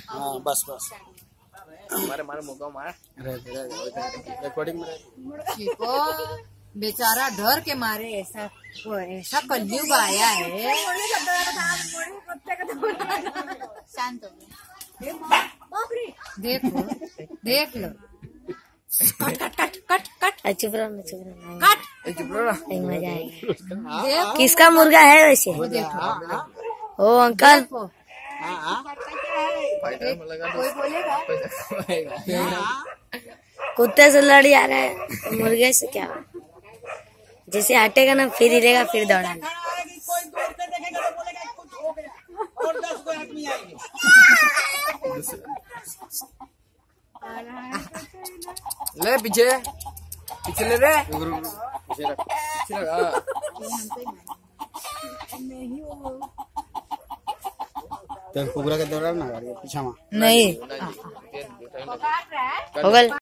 हाँ बस बस मारे मारे मुका मार रिकॉर्डिंग में चिको बेचारा डर के मारे ऐसा कलयुग आया है। शांत हो देखो देख लो। Cut cut cut cut cut चुप रहो चुप रहो कट चुप रहो मजा आएगा। देखो किसका मुर्गा है वैसे? ओ अंकल कोई बोलेगा कुत्ते से लड़ जा रहा है मुर्गे से क्या? जैसे हटेगा ना फिर हिलेगा फिर दौड़ाना। ले पीछे पीछे ले रे पीछे लगा तो कुबरा के दौरान ना पीछा में नहीं होगल।